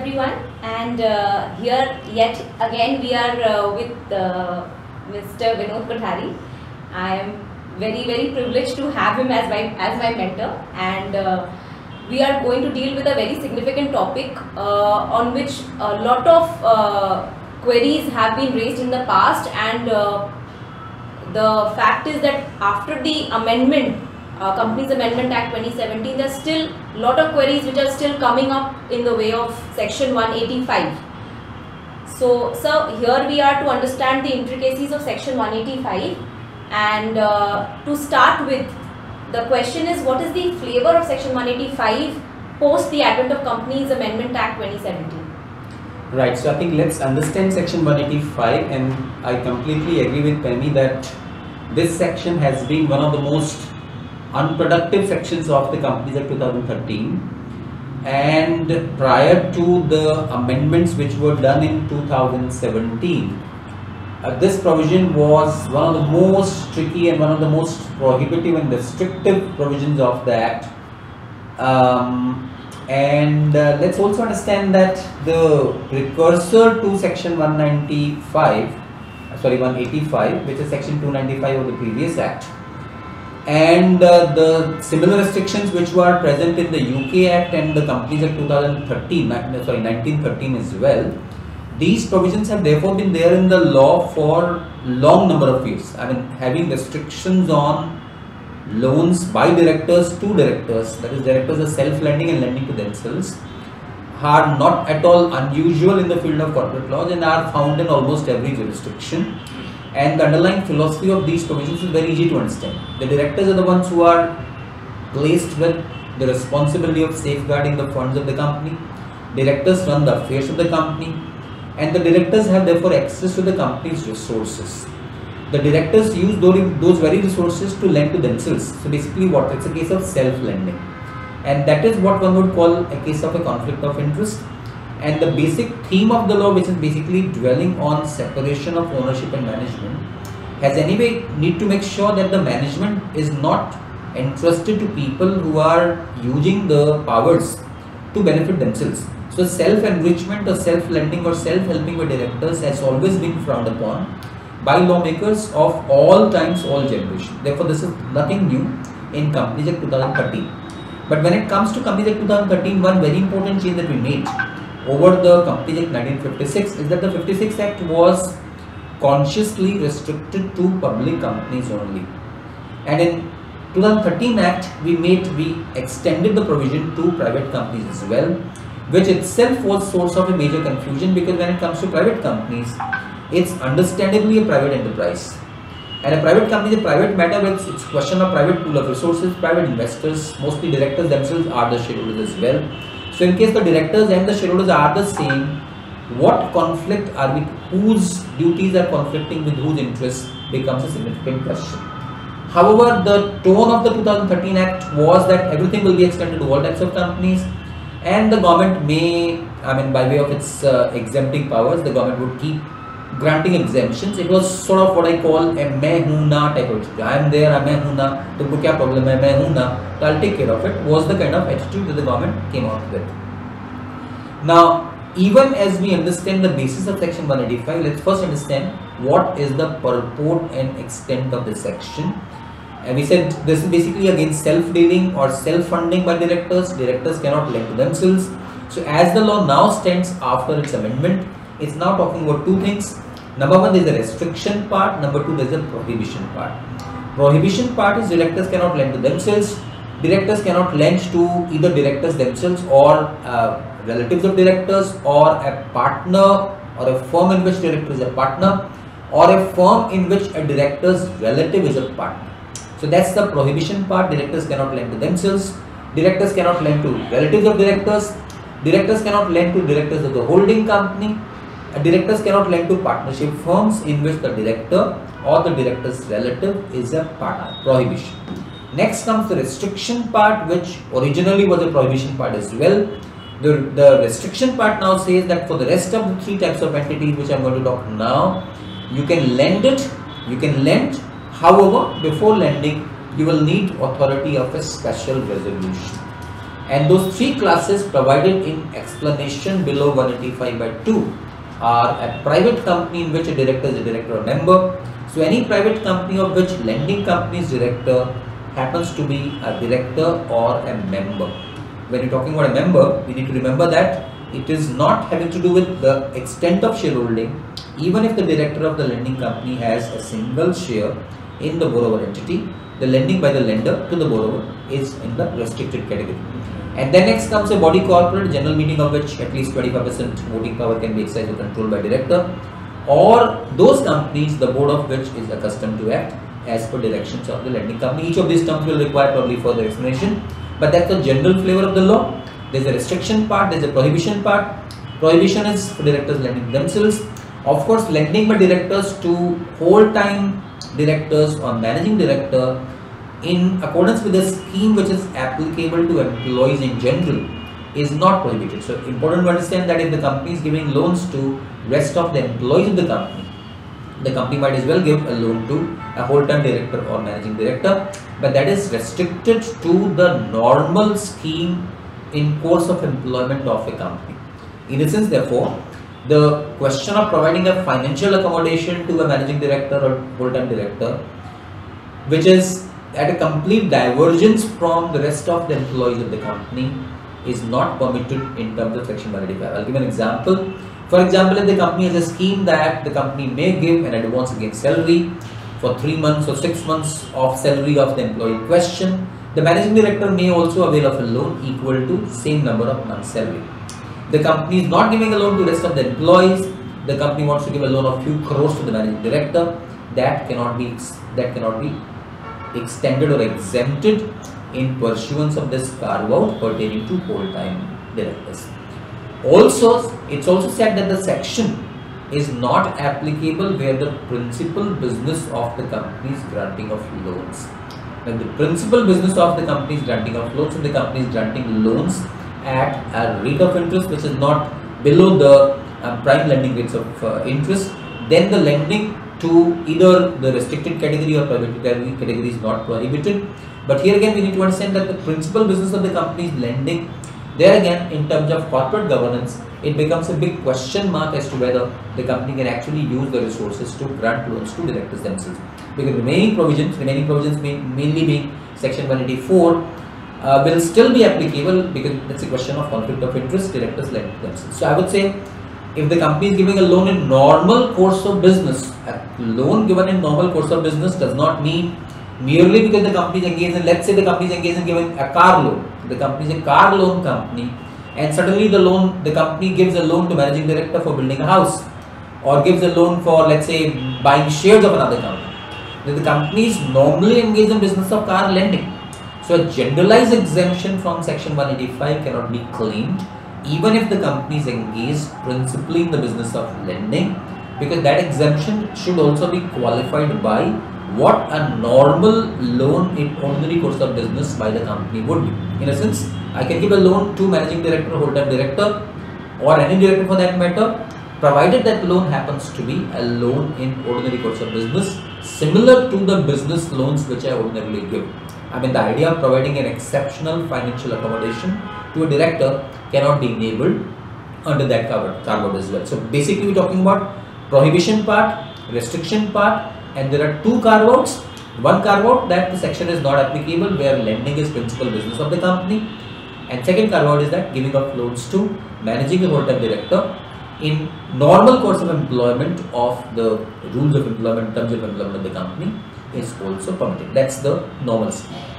everyone, and here yet again we are with Mr. Vinod Kothari. I am very privileged to have him as my mentor, and we are going to deal with a very significant topic on which a lot of queries have been raised in the past, and the fact is that after the amendment, Companies Amendment Act 2017, there are still a lot of queries which are still coming up in the way of Section 185. So, here we are to understand the intricacies of Section 185, and to start with, the question is, what is the flavor of Section 185 post the advent of Companies Amendment Act 2017? Right, so I think let's understand Section 185, and I completely agree with Pammy that this section has been one of the most unproductive sections of the Companies Act 2013, and prior to the amendments which were done in 2017, this provision was one of the most tricky and one of the most prohibitive and restrictive provisions of the Act. Let's also understand that the precursor to Section 185, which is Section 295 of the previous Act, and the similar restrictions which were present in the UK Act and the Companies Act 1913 as well, these provisions have therefore been there in the law for long number of years. I mean, having restrictions on loans by directors to directors, that is, directors are self-lending and lending to themselves, are not at all unusual in the field of corporate laws and are found in almost every jurisdiction. And the underlying philosophy of these provisions is very easy to understand. The directors are the ones who are placed with the responsibility of safeguarding the funds of the company. Directors run the affairs of the company, and the directors have therefore access to the company's resources. The directors use those very resources to lend to themselves. So basically what? It's a case of self-lending. And that is what one would call a case of a conflict of interest. And the basic theme of the law, which is basically dwelling on separation of ownership and management, has anyway need to make sure that the management is not entrusted to people who are using the powers to benefit themselves. So self-enrichment or self-lending or self-helping by directors has always been frowned upon by lawmakers of all times, all generations. Therefore, this is nothing new in Companies Act 2013. But when it comes to Companies Act 2013, one very important change that we made over the Companies Act 1956 is that the 56 Act was consciously restricted to public companies only. And in 2013 Act, we extended the provision to private companies as well, which itself was source of a major confusion, because when it comes to private companies, it's understandably a private enterprise. And a private company is a private matter, it's a question of private pool of resources, private investors, mostly directors themselves are the shareholders as well. So in case the directors and the shareholders are the same, what conflict are with whose duties are conflicting with whose interests becomes a significant question. However, the tone of the 2013 Act was that everything will be extended to all types of companies, and the government may, by way of its exempting powers, the government would keep granting exemptions. It was sort of what I call a main hoon na type of thing. I am there, I am main hoon na, to kya problem hai, main hoon na, so I'll take care of it, was the kind of attitude that the government came out with. Now, even as we understand the basis of Section 185, let's first understand what is the purport and extent of this section. And we said this is basically against self-dealing or self-funding by directors. Directors cannot lend to themselves. So as the law now stands after its amendment, it's now talking about two things. Number one, there is a restriction part. Number two, there is a prohibition part. Prohibition part is directors cannot lend to themselves. Directors cannot lend to either directors themselves or relatives of directors, or a partner or a firm in which director is a partner, or a firm in which a director's relative is a partner. So that's the prohibition part. Directors cannot lend to themselves. Directors cannot lend to relatives of directors. Directors cannot lend to directors of the holding company. Directors cannot lend to partnership firms in which the director or the director's relative is a partner. Prohibition. Next comes the restriction part, which originally was a prohibition part as well. The restriction part now says that for the rest of the three types of entities which I am going to talk now, you can lend. However, before lending, you will need authority of a special resolution. And those three classes provided in explanation below 185/2 are a private company in which a director is a director or member. So any private company of which lending company's director happens to be a director or a member. When you're talking about a member, we need to remember that it is not having to do with the extent of shareholding. Even if the director of the lending company has a single share in the borrower entity, the lending by the lender to the borrower is in the restricted category. And then next comes a body corporate, general meeting of which at least 25% voting power can be exercised or controlled by director, or those companies the board of which is accustomed to act as per directions of the lending company. Each of these terms will require probably further explanation, but that's the general flavor of the law. There's a restriction part, there's a prohibition part. Prohibition is for directors lending themselves. Of course, lending by directors to whole-time directors or managing director in accordance with the scheme which is applicable to employees in general is not prohibited. So important to understand that if the company is giving loans to rest of the employees of the company might as well give a loan to a whole-time director or managing director, but that is restricted to the normal scheme in course of employment of a company. In a sense, therefore, the question of providing a financial accommodation to a managing director or whole-time director, which is at a complete divergence from the rest of the employees of the company, is not permitted in terms of section 185. I'll give an example. For example, if the company has a scheme that the company may give an advance against salary for 3 months or 6 months of salary of the employee in question, the managing director may also avail of a loan equal to same number of months salary. The company is not giving a loan to the rest of the employees. The company wants to give a loan of few crores to the managing director. That cannot be extended or exempted in pursuance of this carve out pertaining to whole-time directors. Also, it's also said that the section is not applicable where the principal business of the company is granting of loans. When the principal business of the company is granting of loans, and the company is granting loans at a rate of interest which is not below the prime lending rates of interest, then the lending to either the restricted category or private category is not prohibited. But here again we need to understand that the principal business of the company is lending. There again, in terms of corporate governance, it becomes a big question mark as to whether the company can actually use the resources to grant loans to directors themselves. Because remaining provisions mainly being section 184 will still be applicable, because it's a question of conflict of interest. Directors lend themselves. So I would say, if the company is giving a loan in normal course of business, a loan given in normal course of business does not mean merely because the company is engaged in, let's say the company is engaged in giving a car loan. The company is a car loan company, and suddenly the company gives a loan to managing director for building a house, or gives a loan for, let's say, buying shares of another company. The company is normally engaged in business of car lending. So a generalized exemption from section 185 cannot be claimed, even if the company is engaged principally in the business of lending, because that exemption should also be qualified by what a normal loan in ordinary course of business by the company would be. In a sense, I can give a loan to managing director or whole-time director or any director for that matter, provided that loan happens to be a loan in ordinary course of business, similar to the business loans which I ordinarily give. I mean, the idea of providing an exceptional financial accommodation to a director cannot be enabled under that carve-out as well. So basically, we're talking about prohibition part, restriction part, and there are two carve-outs. One carve-out that the section is not applicable where lending is principal business of the company, and second carve-out is that giving of loans to managing a whole-time director in normal course of employment of the rules of employment, terms of employment of the company is also permitted. That's the normal scheme.